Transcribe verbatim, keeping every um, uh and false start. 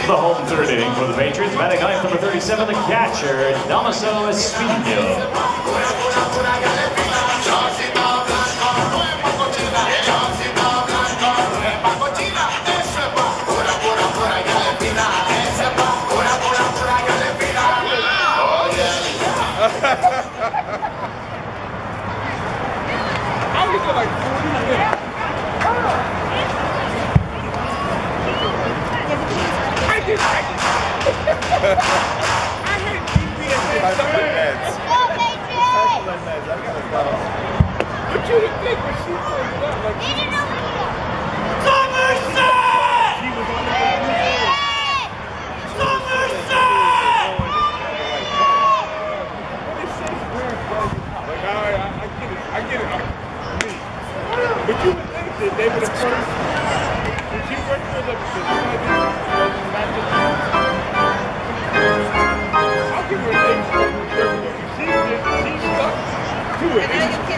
the home third inning for the Patriots. Batting ninth, number thirty-seven, the catcher, Damaso Espino. I hate G P S so much. What you would think when she said that? Like, she Somerset! She was on the Somerset! Like, I, I get it. I get it. I, me. But you would think that they would have first. When she first was up to the I'll give her an eight. She just, she stuck to it.